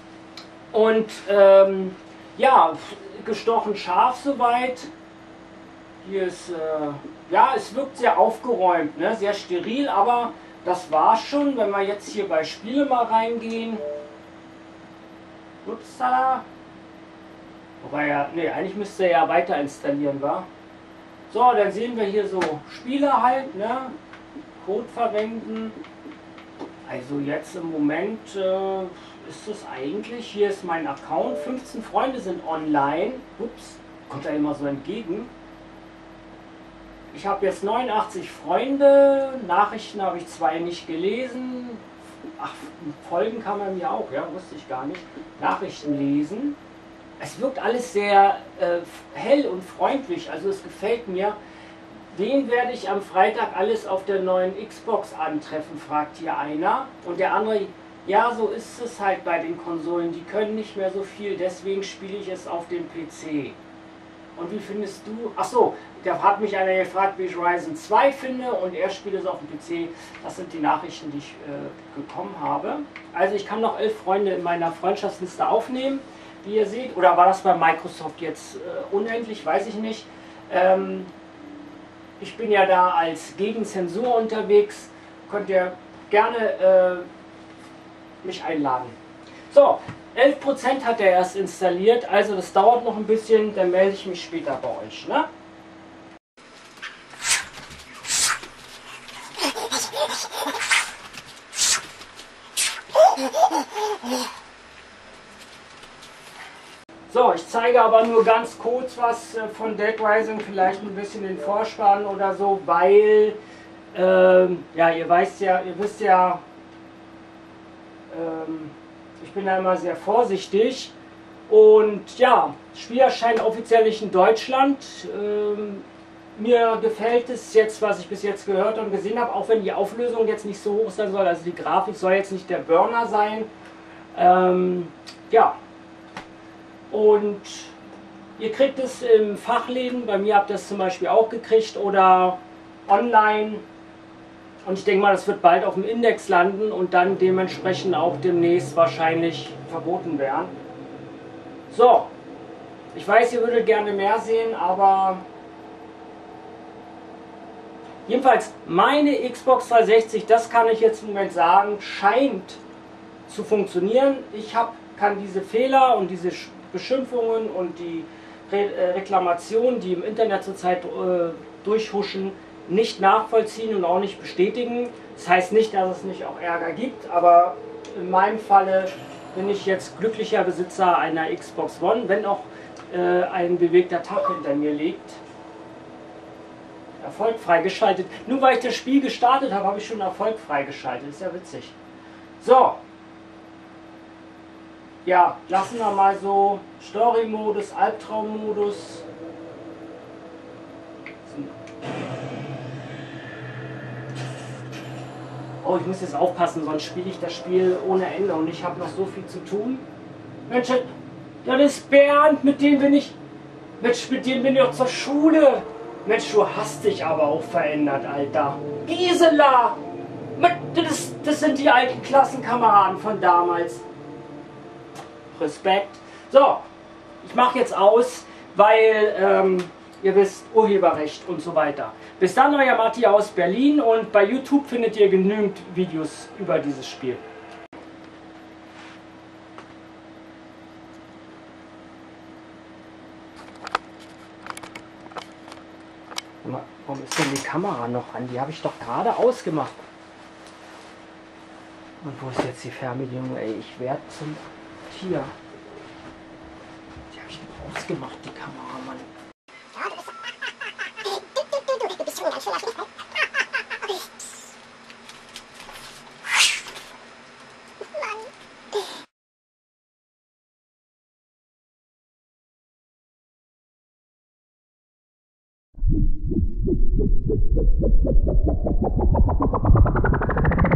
und ähm, ja, gestochen scharf soweit. Hier ist... Äh, ja, es wirkt sehr aufgeräumt, ne? Sehr steril, aber das war's schon. Wenn wir jetzt hier bei Spiele mal reingehen. Upsala. Wobei ja, nee, eigentlich müsste er ja weiter installieren, war. So, dann sehen wir hier so Spiele halt, ne? Code verwenden. Also jetzt im Moment äh, ist es eigentlich, hier ist mein Account, fünfzehn Freunde sind online. Ups, kommt da immer so entgegen. Ich habe jetzt neunundachtzig Freunde, Nachrichten habe ich zwei nicht gelesen. Ach, Folgen kann man mir auch, ja, wusste ich gar nicht. Nachrichten lesen. Es wirkt alles sehr äh, hell und freundlich, also es gefällt mir. Wen werde ich am Freitag alles auf der neuen Xbox antreffen, fragt hier einer. Und der andere, ja, so ist es halt bei den Konsolen, die können nicht mehr so viel, deswegen spiele ich es auf dem P C. Und wie findest du, ach so, da hat mich einer gefragt, wie ich Ryzen zwei finde und er spielt es auf dem P C. Das sind die Nachrichten, die ich äh, bekommen habe. Also ich kann noch elf Freunde in meiner Freundschaftsliste aufnehmen. Wie ihr seht, oder war das bei Microsoft jetzt äh, unendlich, weiß ich nicht. Ähm, ich bin ja da als Gegenzensur unterwegs, könnt ihr gerne äh, mich einladen. So, elf Prozent hat er erst installiert, also das dauert noch ein bisschen, dann melde ich mich später bei euch. Ne? So, ich zeige aber nur ganz kurz was von Dead Rising, vielleicht ein bisschen den Vorspann oder so, weil, ähm, ja, ihr weißt ja, ihr wisst ja, ähm, ich bin da immer sehr vorsichtig und ja, das Spiel erscheint offiziell nicht in Deutschland. Ähm, mir gefällt es jetzt, was ich bis jetzt gehört und gesehen habe, auch wenn die Auflösung jetzt nicht so hoch sein soll, also die Grafik soll jetzt nicht der Burner sein. Ähm, ja. Und ihr kriegt es im Fachläden, bei mir habt ihr es zum Beispiel auch gekriegt oder online. Und ich denke mal, das wird bald auf dem Index landen und dann dementsprechend auch demnächst wahrscheinlich verboten werden. So, ich weiß, ihr würdet gerne mehr sehen, aber jedenfalls meine Xbox dreihundertsechzig, das kann ich jetzt im Moment sagen, scheint zu funktionieren. Ich hab, kann diese Fehler und diese Beschimpfungen und die Re Reklamationen, die im Internet zurzeit äh, durchhuschen, nicht nachvollziehen und auch nicht bestätigen. Das heißt nicht, dass es nicht auch Ärger gibt, aber in meinem Falle bin ich jetzt glücklicher Besitzer einer Xbox One, wenn auch äh, ein bewegter Tag hinter mir liegt. Erfolg freigeschaltet. Nur weil ich das Spiel gestartet habe, habe ich schon Erfolg freigeschaltet. Ist ja witzig. So. Ja, lassen wir mal so Story-Modus, Albtraum-Modus. Oh, ich muss jetzt aufpassen, sonst spiele ich das Spiel ohne Ende und ich habe noch so viel zu tun. Mensch, das ist Bernd, mit dem bin ich. Mensch, mit dem bin ich auch zur Schule. Mensch, du hast dich aber auch verändert, Alter. Gisela! Das, das sind die alten Klassenkameraden von damals. Respekt. So, ich mache jetzt aus, weil, ähm, ihr wisst, Urheberrecht und so weiter. Bis dann, euer Matti aus Berlin und bei YouTube findet ihr genügend Videos über dieses Spiel. Warum ist denn die Kamera noch an? Die habe ich doch gerade ausgemacht. Und wo ist jetzt die Fernbedienung? Ey, ich werde zum Tier. Die habe ich noch ausgemacht, die Kamera, Mann. Du bist schon ganz schön laut. Mann.